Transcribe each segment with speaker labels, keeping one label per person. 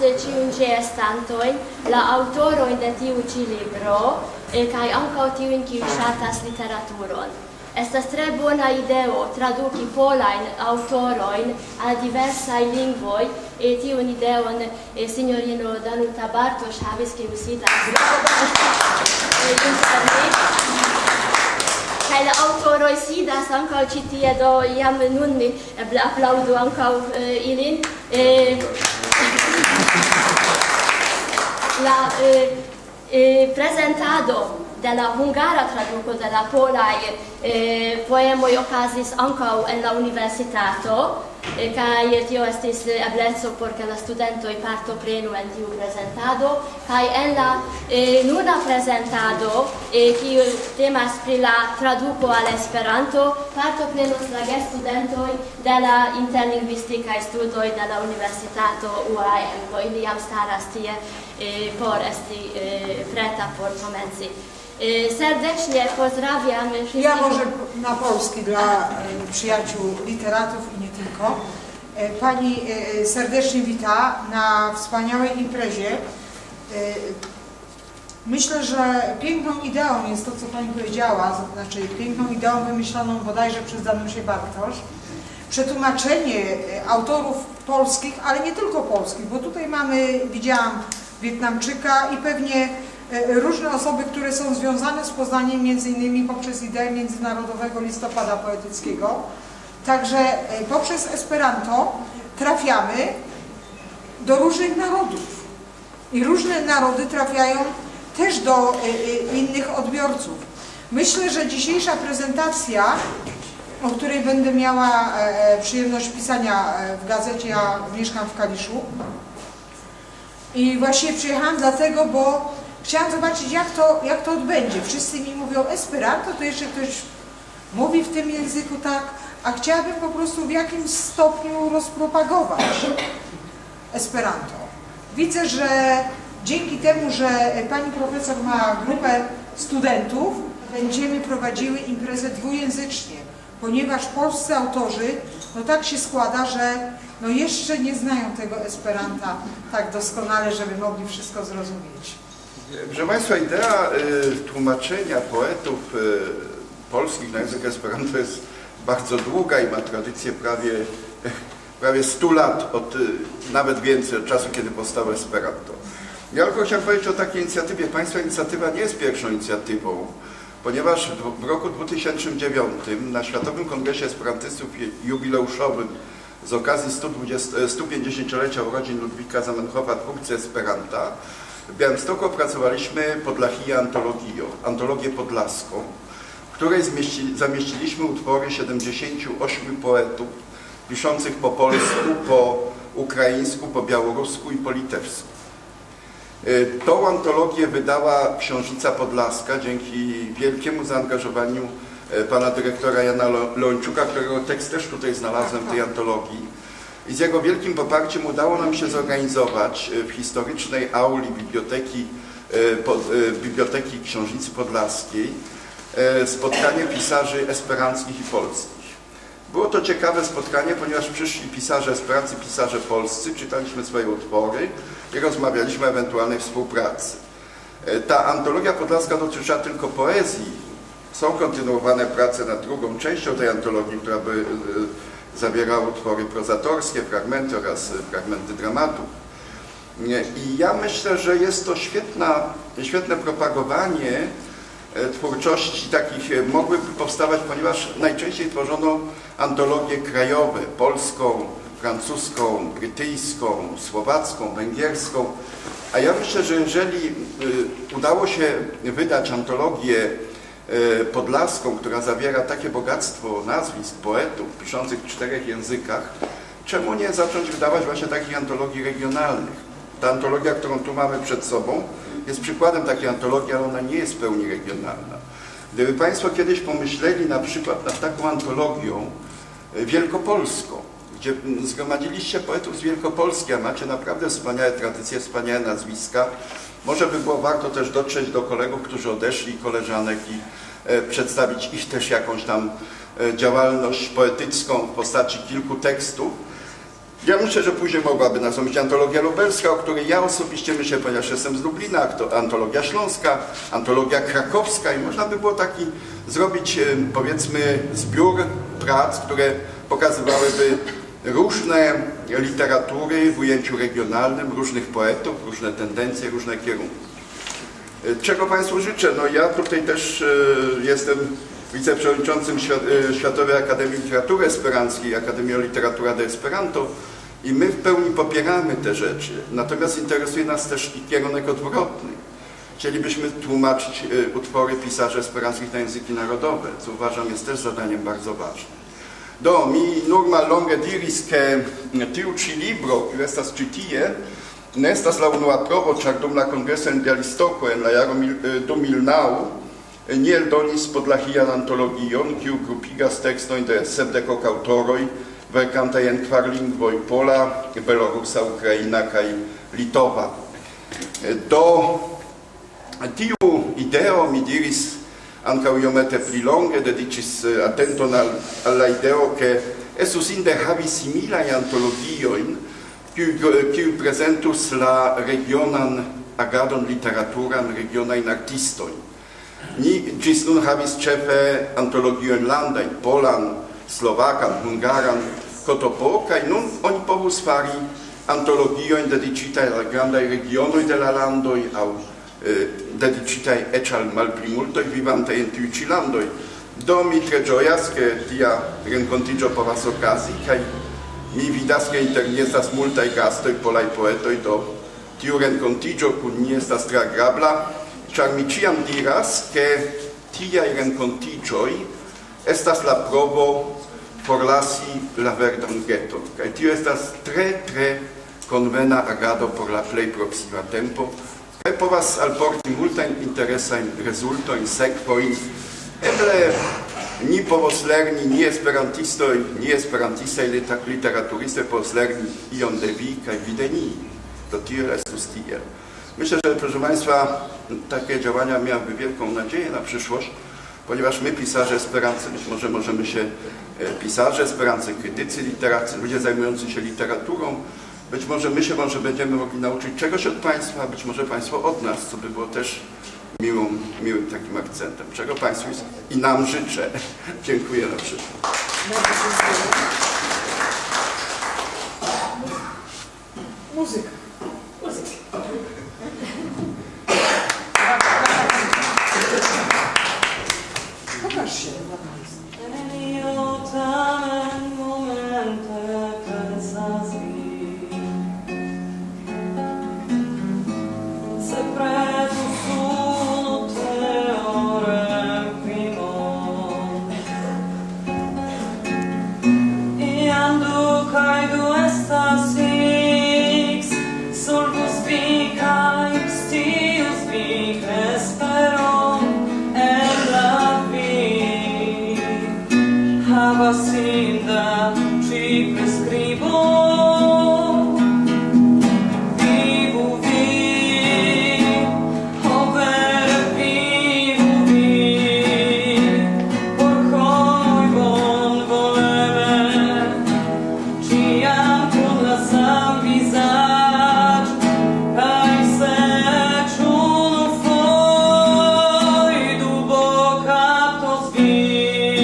Speaker 1: ĉiujn ĉeestantojn, la aŭtorojn de tiu ĉi libro, kaj ankaŭ tiujn, kiuj ŝatas literaturon. Estas tre bona ideo traduki polajn aŭtorojn al diversaj lingvoj. Tiun ideon sinjorino Danuta Bartosz havis, kiu sidas inter ni. Kaj la aŭtoroj sidas ankaŭ ĉi tie, do jam nun mi aplaŭdu ankaŭ ilin. La prezentado de la hungara traduko de la polaj poemoj okazis ankaŭ en la universitato, kaj tio estis ebleco por ke la studentoj partoprenu en tiu prezentado, kaj en la nuna prezentado, kiu temas pri la traduko al Esperanto, partoprenos la gestudentoj de la interlingvistikaj studoj de la universitato UAM, do ili jam staras tie por esti preta por komenci. Serdecznie pozdrawiam wszystkich.
Speaker 2: Ja może na polski dla przyjaciół literatów i nie tylko. Pani serdecznie wita na wspaniałej imprezie. Myślę, że piękną ideą jest to, co Pani powiedziała, znaczy piękną ideą wymyśloną bodajże przez Danusię Bartosz. Przetłumaczenie autorów polskich, ale nie tylko polskich, bo tutaj mamy, widziałam Wietnamczyka i pewnie różne osoby, które są związane z Poznaniem, między innymi poprzez ideę Międzynarodowego Listopada Poetyckiego. Także poprzez Esperanto trafiamy do różnych narodów i różne narody trafiają też do innych odbiorców. Myślę, że dzisiejsza prezentacja, o której będę miała przyjemność pisania w gazecie, ja mieszkam w Kaliszu i właściwie przyjechałam dlatego, bo chciałam zobaczyć, jak to odbędzie. Wszyscy mi mówią Esperanto, to jeszcze ktoś mówi w tym języku tak, a chciałabym po prostu w jakimś stopniu rozpropagować Esperanto. Widzę, że dzięki temu, że pani profesor ma grupę studentów, będziemy prowadziły imprezę dwujęzycznie, ponieważ polscy autorzy, no tak się składa, że no jeszcze nie znają tego Esperanta tak doskonale, żeby mogli wszystko zrozumieć.
Speaker 3: Proszę Państwa, idea tłumaczenia poetów polskich na język Esperanto jest bardzo długa i ma tradycję prawie 100 lat, nawet więcej, od czasu, kiedy powstało Esperanto. Ja tylko chciałem powiedzieć o takiej inicjatywie. Państwa inicjatywa nie jest pierwszą inicjatywą, ponieważ w roku 2009 na Światowym Kongresie Esperantystów jubileuszowym z okazji 150-lecia urodzin Ludwika Zamenhofa, twórcy Esperanta, w Białymstoku opracowaliśmy Podlachia antologię podlaską, w której zamieściliśmy utwory 78 poetów piszących po polsku, po ukraińsku, po białorusku i po litewsku. Tą antologię wydała Książnica Podlaska dzięki wielkiemu zaangażowaniu pana dyrektora Jana Leończuka, którego tekst też tutaj znalazłem w tej antologii. I z jego wielkim poparciem udało nam się zorganizować w historycznej auli Biblioteki Książnicy Podlaskiej spotkanie pisarzy esperanckich i polskich. Było to ciekawe spotkanie, ponieważ przyszli pisarze esperanccy, pisarze polscy, czytaliśmy swoje utwory i rozmawialiśmy o ewentualnej współpracy. Ta antologia podlaska dotyczyła tylko poezji. Są kontynuowane prace nad drugą częścią tej antologii, która by zawierała utwory prozatorskie, fragmenty oraz fragmenty dramatów. I ja myślę, że jest to świetne propagowanie twórczości takich mogłyby powstawać, ponieważ najczęściej tworzono antologie krajowe, polską, francuską, brytyjską, słowacką, węgierską. A ja myślę, że jeżeli udało się wydać antologię podlaską, która zawiera takie bogactwo nazwisk poetów piszących w 4 językach, czemu nie zacząć wydawać właśnie takich antologii regionalnych? Ta antologia, którą tu mamy przed sobą, jest przykładem takiej antologii, ale ona nie jest w pełni regionalna. Gdyby Państwo kiedyś pomyśleli na przykład nad taką antologią wielkopolską, gdzie zgromadziliście poetów z Wielkopolski, a macie naprawdę wspaniałe tradycje, wspaniałe nazwiska, może by było warto też dotrzeć do kolegów, którzy odeszli, koleżanek i przedstawić ich też jakąś tam działalność poetycką w postaci kilku tekstów. Ja myślę, że później mogłaby nastąpić antologia lubelska, o której ja osobiście myślę, ponieważ jestem z Lublina, antologia śląska, antologia krakowska i można by było taki zrobić, powiedzmy, zbiór prac, które pokazywałyby różne literatury w ujęciu regionalnym, różnych poetów, różne tendencje, różne kierunki. Czego Państwu życzę? No ja tutaj też jestem wiceprzewodniczącym Światowej Akademii Literatury Esperanckiej, Akademii Literatura de Esperanto i my w pełni popieramy te rzeczy. Natomiast interesuje nas też i kierunek odwrotny. Chcielibyśmy tłumaczyć utwory pisarzy esperanckich na języki narodowe, co uważam jest też zadaniem bardzo ważnym. Do mi normal longe diris che tiu ci libro, kiu estas ĉi tie, ne estas la unua provo, ĉar dum la kongreso en Bialistoko en la jaro 2009 ni eldonis podlahian antologion, kiu grupigas tekstojn de 70 aŭtoroj, verkantaj en 4 lingvoj: pola, belorusa, ukraina kaj litova. Do tiu ideo mi diris ankaŭ iomete pli longe, dediĉis atenton al la ideo, ke estus inde havi similajn antologiojn, kiuj prezentus la regionan agadon literaturan, regionajn artistojn. Ni ĝis nun havis ĉefe antologiojn landajn, polan, slovakan, hungaran, kotopo, kaj nun oni povus fari antologiojn dediĉitaj al grandaj regionoj de la landoj aŭ dediĉitaj eĉ al malplimultoj vivantaj en tiuj ĉi landoj. Do mi tre ĝojas, ke tia renkontiĝo povas okazi, kaj mi vidas, ke inter ni estas multaj gastoj, polaj poetoj, do tiu renkontiĝo kun ni estas tre agrabla, ĉar mi ĉiam diras, ke tiaj renkontiĝoj estas la provo forlasi la verdan geton, kaj tio estas tre konvena agado por la plej proksima tempo, kaj povas alporti multajn interesajn rezultojn, sekvojn. Eble ni povos lerni, ni esperantistaj literaturistoj povos lerni ion de vi kaj vi de ni. Do tio estus tiel. Myślę, że proszę Państwa, takie działania miałyby wielką nadzieję na przyszłość, ponieważ my, pisarze esperancy, być może możemy się, pisarze esperancy, krytycy literaccy, ludzie zajmujący się literaturą, być może my się będziemy mogli nauczyć czegoś od Państwa, być może Państwo od nas, co by było też miłym takim akcentem. Czego Państwu i nam życzę. Dziękuję na przyszłość.
Speaker 2: Muzyka. Pokaż się.
Speaker 4: Sinda ci prescribo vivu vi over vivu vi por cui bon voleme ciam con la sam visage kai se ciuno foi du boca tos vi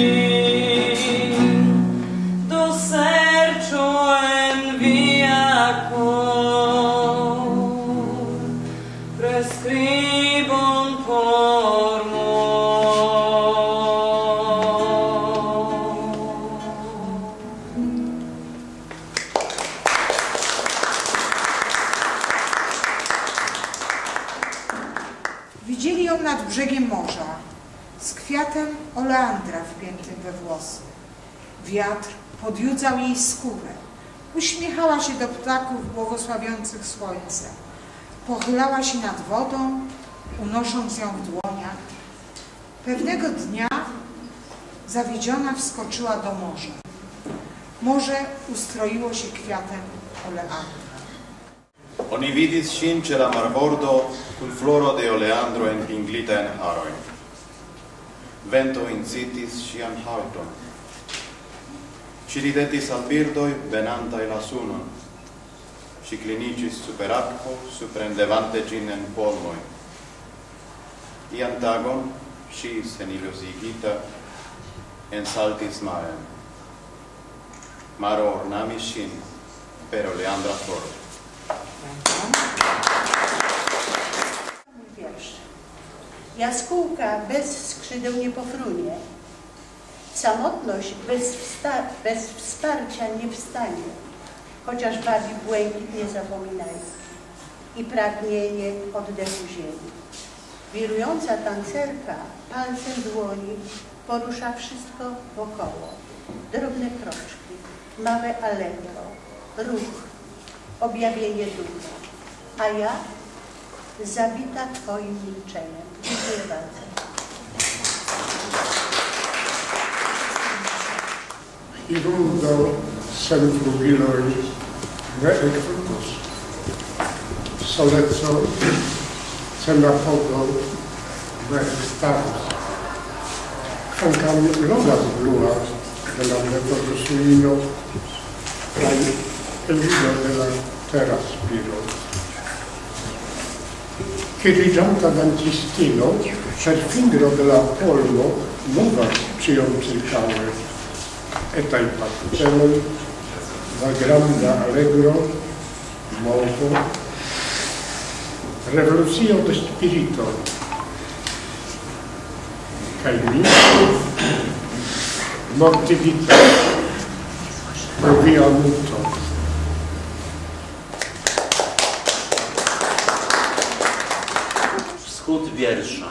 Speaker 2: Widzieli ją nad brzegiem morza, z kwiatem oleandra wpiętym we włosy. Wiatr podjudzał jej skórę. Uśmiechała się do ptaków błogosławiących słońce. Pochylała się nad wodą, unosząc ją w dłoniach. Pewnego dnia zawiedziona wskoczyła do morza. Morze ustroiło się kwiatem oleandra.
Speaker 5: Oni vidis ŝin ĉe la marbordo kun floro de oleandro enpinglita en harojn. Vento incitis ŝian haŭton. și ridetis al birdoi venantai la sunon, și clinicis super aquo, suprendevante ginen polmoi. Iam tagom, și senilius igita, en saltis marem. Maro ornamis shin, per oleandra flor.
Speaker 6: Wiersz. Jaskółka bez skrzydeł nie pofrunie. Samotność bez wsparcia nie wstanie, chociaż bawi błękit nie zapominaj i pragnienie oddechu ziemi. Wirująca tancerka palcem dłoni porusza wszystko wokoło. Drobne kroczki, małe allegro, ruch, objawienie ducha. A ja zabita Twoim milczeniem. Dziękuję bardzo.
Speaker 7: Irundo sem frubiloi veec fructus, solezo sem apogo veec starus. Quancam lodas blua de la metodo suino, cae el vino de la terra spiro. Chirigianta dancistino, per fingro de la polmo, novas cion circaue, etai pacuceloi, la granda allegro, movo, revolucio de spirito, cae misto, mortivita, provia muto.
Speaker 8: Wschód wiersza.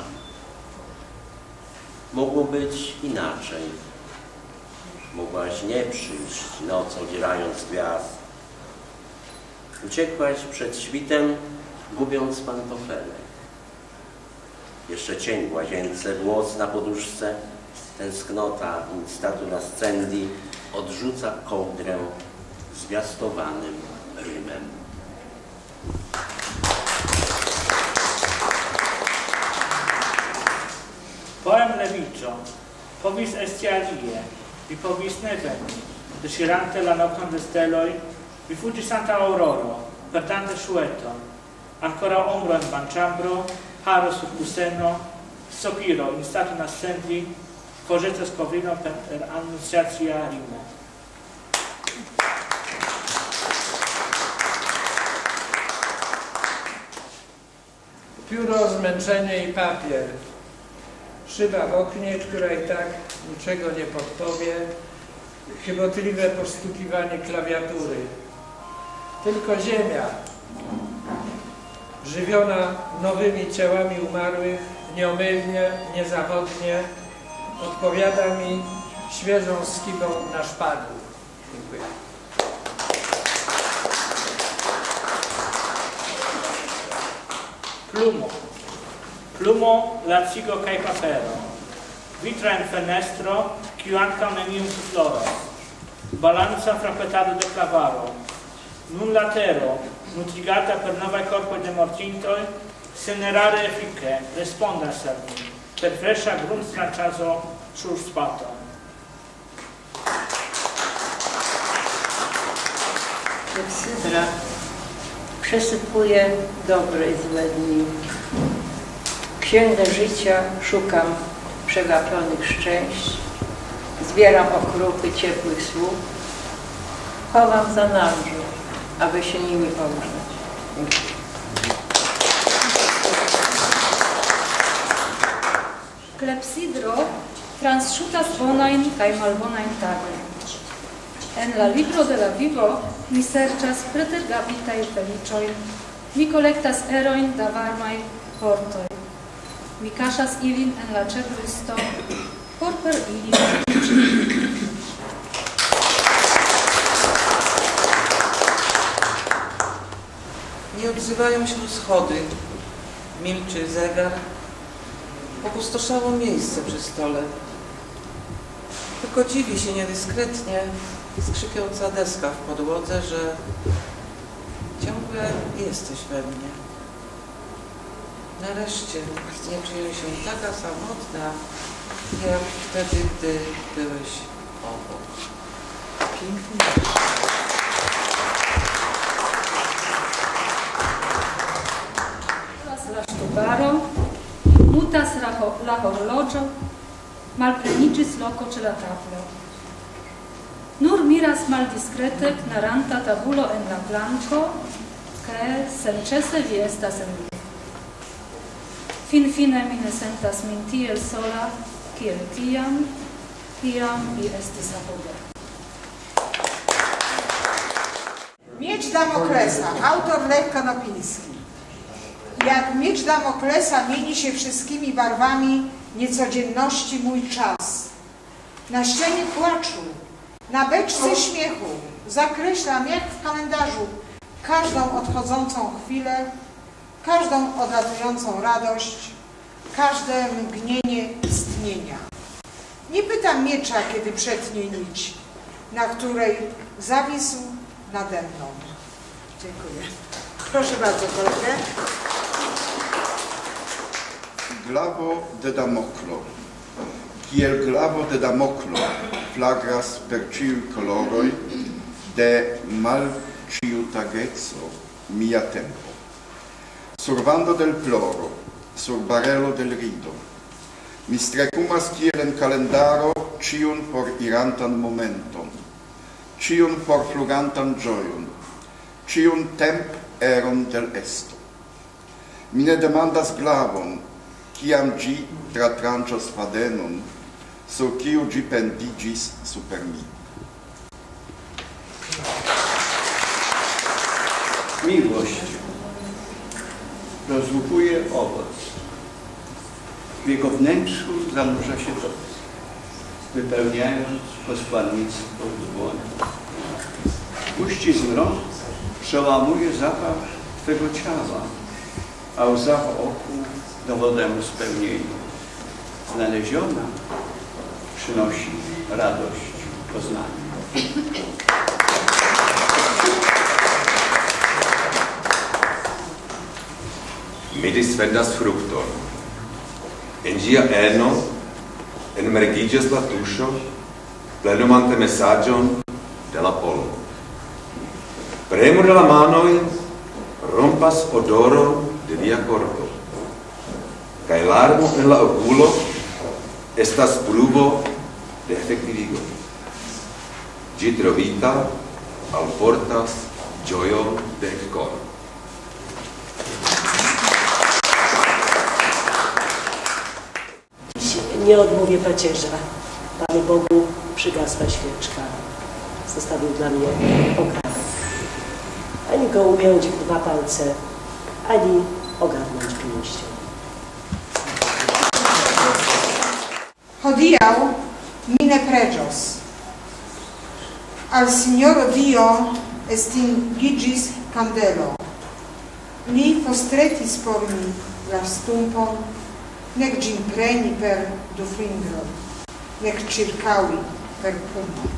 Speaker 8: Mogło być inaczej. Mogłaś nie przyjść noc odzierając gwiazd. Uciekłaś przed świtem, gubiąc pantofelek. Jeszcze cień w łazience, głos na poduszce, tęsknota instatu nascendi odrzuca kołdrę zwiastowanym rymem.
Speaker 9: Poem leviggio, povis esti alie, vi povis ne veni, desirante la nocton de steloi, vi fuggis anta auroro, perdante shueton, ancora ombro in banciambro, haro sur cuseno, sopiro in statu nascendi, fogete scovrino per annunciatia rimo.
Speaker 10: Pióro, zmęczenie i papier. Szyba w oknie, która i tak niczego nie podpowie. Chybotliwe postukiwanie klawiatury. Tylko ziemia, żywiona nowymi ciałami umarłych, nieomylnie, niezawodnie, odpowiada mi świeżą skibą na szpadlu. Dziękuję.
Speaker 9: Plumo. Plumo lacigo cae papero. Vitra in fenestro, quiu ancam nenium sufloras. Balanza frappetado de clavaro. Nun latero, nutrigata per novae corpoi de mortintoi, senerare effice, respondas al mi, per fresca grundstrancaso sur spato.
Speaker 11: Klepsydra przesypuje dobre i złe dni. Księgę życia szukam przegapionych szczęść, zbieram okrupy ciepłych słów, chowam za nałóż, aby się nimi ogrzać.
Speaker 12: Clepsidro transšutas bonajn kaj malbonajn tagojn. En la libro de la vivo mi serĉas pretergabitaj feliĉojn, mi kolektas erojn da varmaj vortoj. Mi kaŝas ilin en la ĉeklisto, por per ili
Speaker 13: Nie odzywają się schody, milczy zegar, opustoszało miejsce przy stole. Tylko dziwi się niedyskretnie skrzypiąca deska w podłodze, że ciągle jesteś we mnie. Nareszcie nie czuję się taka samotna, jak wtedy, gdy byłeś obok.
Speaker 2: Piękny wiersz.
Speaker 12: Baro, mutas la horologio, malplenicis loco ce la tablo. Nur miras mal discrete naranta tabulo en la blanco, che senĉese vi estas en li. Fine mi ne sentas min tiel sola, kiel tiam, kiam vi estis apoge.
Speaker 2: Miecz Damoklesa, autor Lech Konopiński. Jak miecz Damoklesa mieni się wszystkimi barwami niecodzienności mój czas. Na ścianie płaczu, na beczce śmiechu zakreślam jak w kalendarzu każdą odchodzącą chwilę, każdą odlatującą radość, każde mgnienie istnienia. Nie pytam miecza, kiedy przetnie nić, na której zawisł nade mną. Dziękuję. Proszę bardzo, kolegę.
Speaker 3: Glavo de Damoclo. Kiel glavo de Damoclo flagras per ciui coloroi de malciutagezo mia tempo. Sur vando del ploro, sur barelo del rido, mi strecumas kiel en calendaro ciun por irantan momenton, ciun por flugantan gioion, ciun temp eron del esto. Mi ne demandas glavon, kiam gi tratranĉos fadenon, sur kiu gi pendigis super mi.
Speaker 14: Miłość rozłupuje owoc. W jego wnętrzu zanurza się to, wypełniając posłannictwo dłoni. Uścisk rąk przełamuje zapach twego ciała, a łza w oku dowodem spełnienia. Znaleziona przynosi radość poznania.
Speaker 15: Midis vendas fructor. En gia eno emergigas la tuŝo, plenumante mesaĝon de la polvo. Premo de la manoj rompas odoron de via korpo. Kaj larmo en la okulo estas pruvo de efektivigo. Ĝi trovita alportas ĝojon de ekkoro.
Speaker 16: Nie odmówię pacierza. Panu Bogu przygasła świeczka. Zostawił dla mnie okradek. Ani go ująć w dwa palce, ani ogarnąć pięścią.
Speaker 2: Hodiaŭ mi ne preĝos. Al Signoro Dio estingiĝis kandelo. Li postretis por mi la stumpon, nek ĝin preni per du fingroj, nek ĉirkaŭi per puno.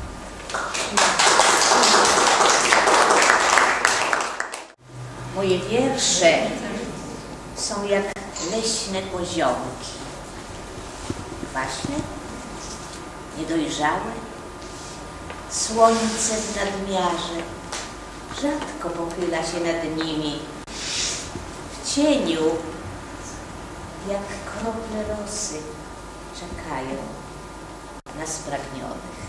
Speaker 17: Moje wiersze są jak leśne poziomki. Kwaśne, niedojrzałe, słońce w nadmiarze rzadko pochyla się nad nimi. W cieniu, jak krople rosy, czekają na spragnionych.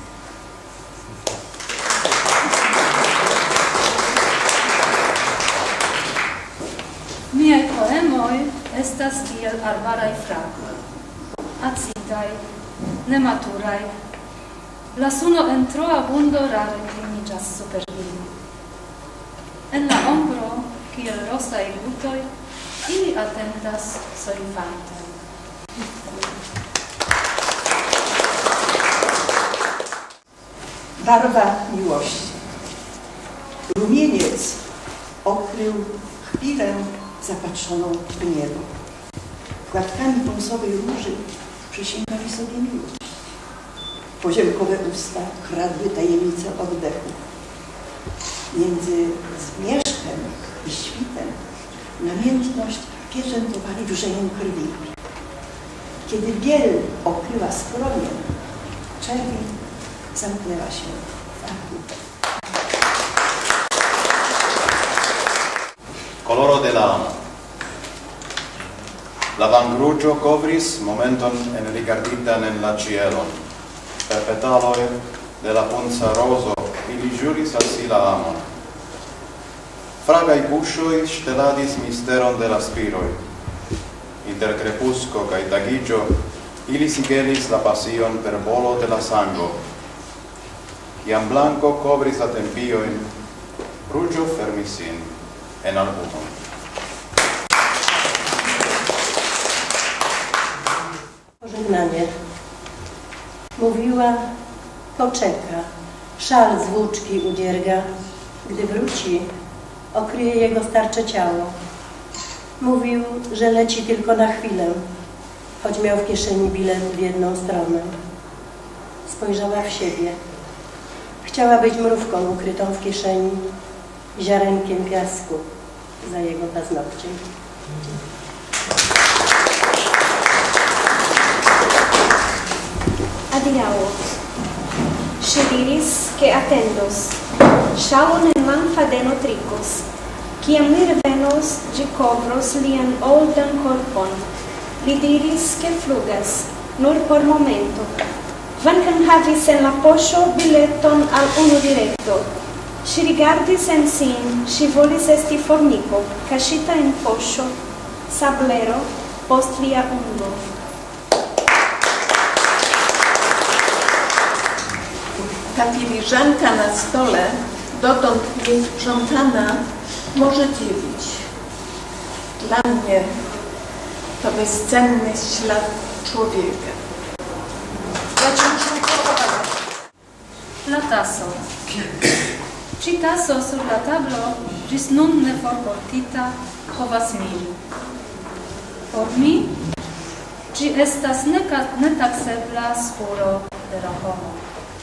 Speaker 12: Miaj poemoj estas kiel arbaraj fragoj, acidaj, nematuraj. La suno en tro abundo rare kliniĝas super ili. En la ombro, kiel rosaj gutoj, ili atentas soifante.
Speaker 18: Barwa miłości. Rumieniec okrył chwilę zapatrzoną w niebo. Płatkami brązowej róży przysięgali sobie miłość. Poziomkowe usta kradły tajemnicę oddechu. Między zmierzchem i świtem namiętność pieczętowali wrzeniem krwi. Kiedy biel okryła skronie, czerwień zamknęła się w
Speaker 5: Coloro de la amo. La vangrugio covris momenton en rigarditan en la cielon. Per petaloi de la punza roso ili juris al si la amon. Fragai buscioi steladis misteron de la spiroi. Inter crepusco cae tagigio ili sigelis la pasion per volo de la sango. Iam blanco covris la tempioin, rugio fermisin en albumon.
Speaker 16: Pożegnanie. Mówiła, poczeka, szal z włóczki udzierga, gdy wróci, okryje jego starcze ciało. Mówił, że leci tylko na chwilę, choć miał w kieszeni bilet w jedną stronę. Spojrzała w siebie. Chciała być mrówką ukrytą w kieszeni, ziarenkiem piasku za jego paznokciem.
Speaker 19: Adiaŭ. Ŝi diris, ke atendos. Ŝalon en manfadeno trikos. Kiam li revenos, ĝi kovros lian oldan korpon. Li diris, ke flugas, nur por momento. Kvankam havis en la poŝo bileton al unu direkto. Ŝi rigardis en sin, ŝi volis esti formico, kaŝita en poŝo, sablero post lia ungo.
Speaker 20: Ta filiżanka na stole, dotąd niesprzątana, może dziwić. Dla mnie to bezcenny ślad człowieka.
Speaker 12: La taso. Ĉi taso sur la tablo ĝis nun ne forportita povas miri. Por mi ĝi estas netaksebla spuro de la homo.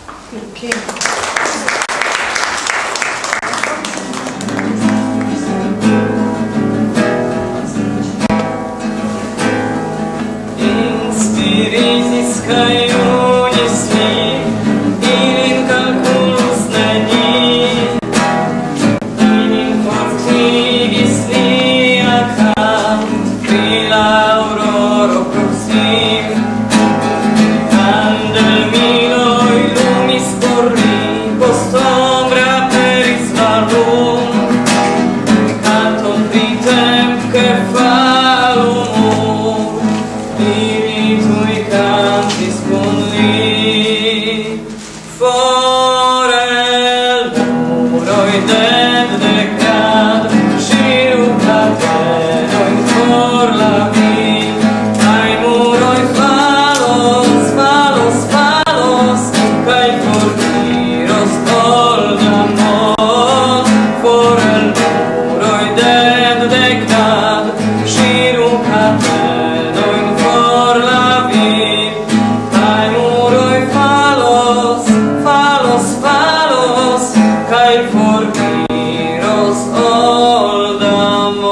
Speaker 4: Inspirisis kaj unis mi, ilin kalkulus neni. Ilin fortigis lia kam, pri la auroro proxim. Candel miloi lumis por li, post ombra peris la lum. Canton vitem che falum, Iritui cantis con li. For el muroi decad, shirucatero in for la vi. Ai muroi falos, falos, falos, cae fortiros oldamon. For el muroi decad, shirucatero in for la vi. Ai muroi falos, falos, falos, cae fortiros oldamon.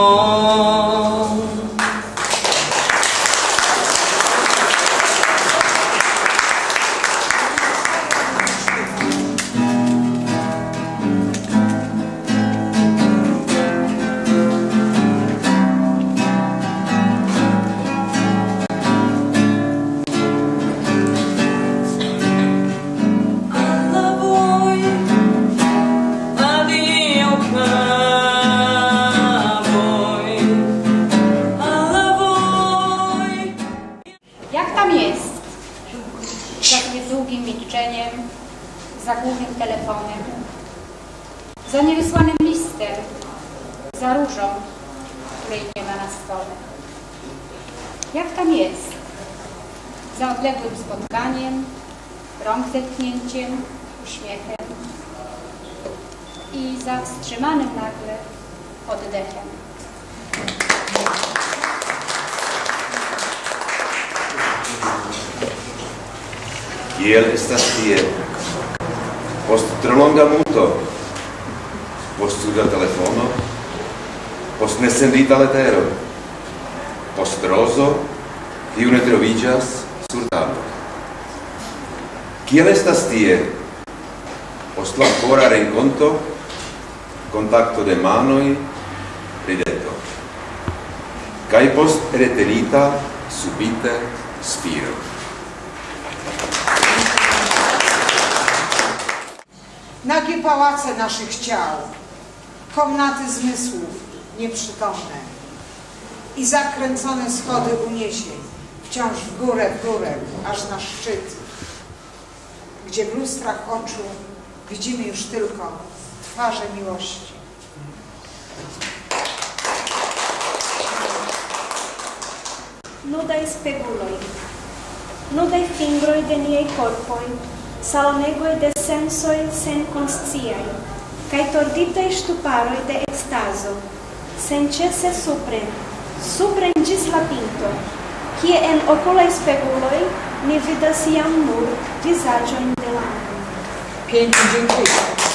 Speaker 4: Alla voi, addio a voi, alla voi.
Speaker 21: Jak tam jest? Za niedługim milczeniem, za głównym telefonem, za niewysłanym listem, za różą, której nie ma na stole. Jak tam jest? Za odległym spotkaniem, rąk zetknięciem, uśmiechem i za wstrzymanym nagle oddechem.
Speaker 15: Kiel estas tie? Post tro longa muto, post surda telefono, post nesendita letero, post rozo, kiu ne troviĝas sur tablo. Kiel estas tie? post la ancora renconto, contacto de manoi, rideto. Kai post retenita, subite, spiro.
Speaker 2: Nagie pałace naszych ciał, komnaty zmysłów nieprzytomne i zakręcone schody uniesień, wciąż w górę, aż na szczyt, gdzie w lustrach oczu widzimy już tylko twarze miłości.
Speaker 19: Nudaj speguloj, nudaj fingroj de niei corpoj, salonegoj de sensoj sen consciaj, kaj torditaj ŝtuparoj de ekstazo, senĉese supren ĝis la pinto, kie en okulaj speguloj ni vidas jam nur vizaĝojn de la amo.
Speaker 2: Pięknie, dziękuję.